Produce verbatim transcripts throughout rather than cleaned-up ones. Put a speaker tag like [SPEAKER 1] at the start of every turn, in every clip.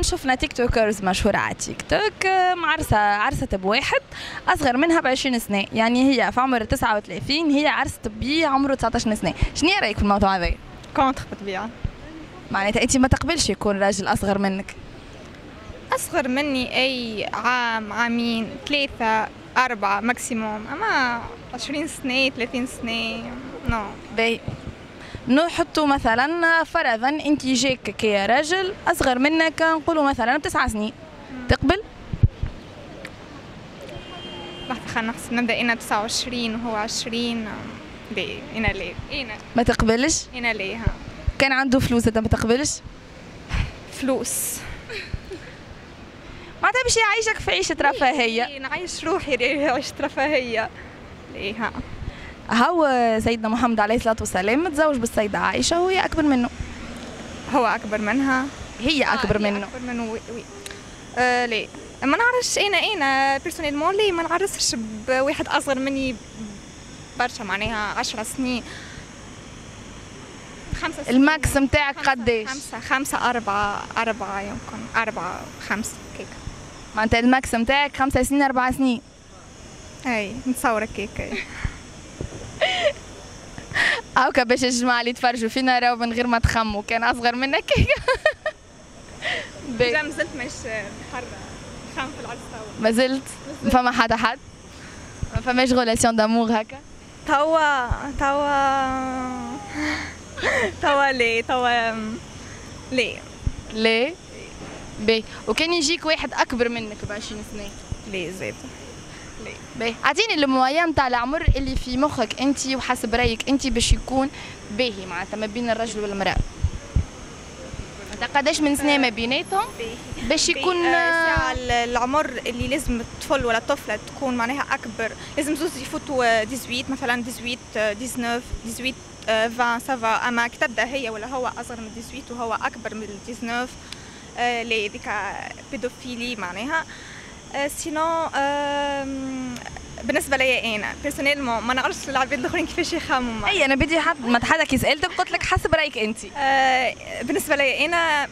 [SPEAKER 1] شفنا تيك توكرز مشهورة على تيك توك معرسة عرست بواحد أصغر منها بعشرين سنة، يعني هي في عمر تسعة وثلاثين، هي عرست بيه عمره تسعطاش سنة. شنو رأيك في الموضوع هذا؟
[SPEAKER 2] كونتر بالطبيعة.
[SPEAKER 1] معناتها أنت ما تقبلش يكون راجل أصغر منك؟
[SPEAKER 2] أصغر مني أي عام عامين ثلاثة أربعة ماكسيموم، أما عشرين سنة ثلاثين سنة نو.
[SPEAKER 1] باهي نحطوا مثلا فرضا انت جاك كراجل اصغر منك نقولوا مثلا بتسع سنين، تقبل؟
[SPEAKER 2] لحظة خلينا نحسب، نبدا انا تسعة وعشرين وهو عشرين. لا انا لا انا
[SPEAKER 1] ما تقبلش؟
[SPEAKER 2] انا لا. ها
[SPEAKER 1] كان عنده فلوس انت ما تقبلش؟
[SPEAKER 2] فلوس
[SPEAKER 1] معناتها باش يعيشك في عيشة رفاهية.
[SPEAKER 2] نعيش روحي عيشة رفاهية. لا ها
[SPEAKER 1] هو سيدنا محمد عليه الصلاة والسلام متزوج بالسيدة عائشة وهي أكبر منه.
[SPEAKER 2] هو أكبر منها؟
[SPEAKER 1] هي أكبر آه منه.
[SPEAKER 2] أكبر منه وي وي. آه لا ما نعرفش أنا أنا بيرسونيلمون لي ما نعرفش بواحد أصغر مني برشا، معناها عشر سنين خمسة سنين.
[SPEAKER 1] الماكس نتاعك قداش؟
[SPEAKER 2] خمسة خمسة أربعة أربعة يمكن أربعة خمسة كيك.
[SPEAKER 1] معناتها الماكس نتاعك خمسة سنين أربع سنين.
[SPEAKER 2] أي نتصور كيك.
[SPEAKER 1] هاكا باش الجماعة اللي يتفرجوا فينا راهو من غير ما تخموا كان أصغر منك هيك.
[SPEAKER 2] ما زلت مش حرة خام في العرس توا.
[SPEAKER 1] ما زلت؟ ما فما حدا حد؟ ما فماش غولاسيون دامور هكا؟
[SPEAKER 2] توا توا توا لي توا لي
[SPEAKER 1] ليه؟ باهي وكان يجيك واحد أكبر منك بعشرين سنة؟
[SPEAKER 2] ليه زاد؟ ليه؟
[SPEAKER 1] باهي اعطيني الموايا نتاع العمر اللي في مخك انت وحسب رايك انت باش يكون باهي معناتها ما بين الرجل والمراه. قداش من سنه ما بيناتهم باش يكون
[SPEAKER 2] آه العمر اللي لازم الطفل ولا الطفله تكون معناها اكبر، لازم زوز يفوتوا ثمانية عشر مثلا ثمانية عشر تسعطاش ثمانية عشر عشرين سافا، اما كي تبدا هي ولا هو اصغر من ثمانية عشر وهو اكبر من تسعطاش آه لا هذيك بيدوفيلي معناها. آه سينو آه بالنسبه لي انا بيرسونيلمون ما نعرفش العباد الاخرين كيفاش يخمموا.
[SPEAKER 1] اي انا بدي حد ما حدا كي سالتك قلت لك حسب رايك انت.
[SPEAKER 2] آه بالنسبه لي انا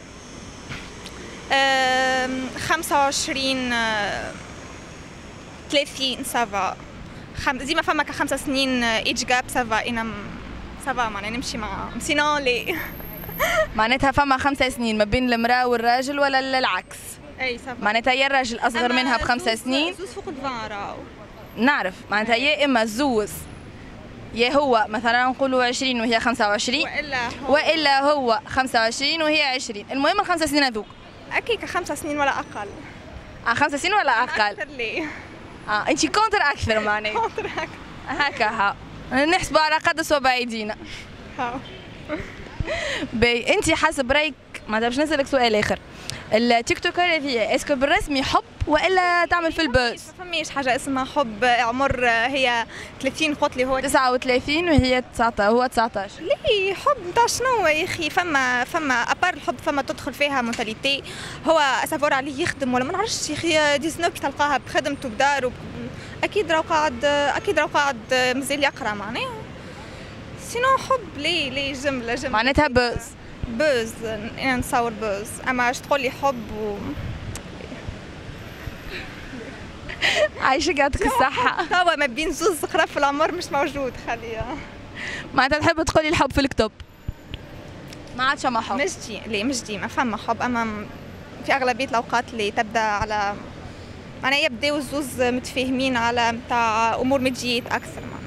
[SPEAKER 2] آه خمسة وعشرين آه ثلاثين سافا. خم... ديما فما كخمسة سنين ايج جاب سافا. انا سافا معناها نمشي مع سينو لي.
[SPEAKER 1] معناتها فما خمسة سنين ما بين المراه والراجل ولا العكس؟
[SPEAKER 2] اي سافا.
[SPEAKER 1] معناتها يا الراجل اصغر منها بخمسة سنين.
[SPEAKER 2] زوز فوق الفان راهو.
[SPEAKER 1] نعرف معناتها يا اما الزوز يا هو مثلا نقولوا عشرين وهي خمسة وعشرين
[SPEAKER 2] والا هو
[SPEAKER 1] والا هو خمسة وعشرين وهي عشرين. المهم الخمسة سنين هذوك
[SPEAKER 2] اكيد خمسة سنين ولا اقل.
[SPEAKER 1] اه خمسة سنين ولا اقل؟
[SPEAKER 2] اكثر ليه؟
[SPEAKER 1] اه انت كونتر اكثر معناها.
[SPEAKER 2] كونتر اكثر
[SPEAKER 1] هكا ها نحسبوا على قد صوابع ايدينا.
[SPEAKER 2] ها
[SPEAKER 1] باهي انت حسب رايك معناتها باش نسالك سؤال اخر، التيك توكر هذه اسكو بالرسمي حب والا تعمل في البوز؟
[SPEAKER 2] ما فماش حاجه اسمها حب. عمر هي ثلاثين قلت لي هو
[SPEAKER 1] تسعة وثلاثين وهي تسعطاش هو تسعطاش.
[SPEAKER 2] ليه حب نتاع شنو يا اخي؟ فما فما ابار الحب فما تدخل فيها مونتاليتي. هو سافور عليه يخدم ولا ما نعرفش يا اخي تسعطاش كي تلقاها بخدمته بداره اكيد راهو قاعد اكيد راهو قاعد مازال يقرا معناها. سينو حب ليه ليه جمله جمله
[SPEAKER 1] معناتها بوز.
[SPEAKER 2] بوز انا نصور بوز، اما اش تقول لي حب و
[SPEAKER 1] عايشك يعطيك الصحة.
[SPEAKER 2] توا ما بين زوز صغار في العمر مش موجود خليها.
[SPEAKER 1] معناتها تحب تقولي الحب في الكتب؟ ما عادش ما حب.
[SPEAKER 2] مش دي لا مش ديما فما حب، اما في اغلبية الاوقات اللي تبدا على معناها يبداو الزوز متفاهمين على متاع امور ماديات اكثر.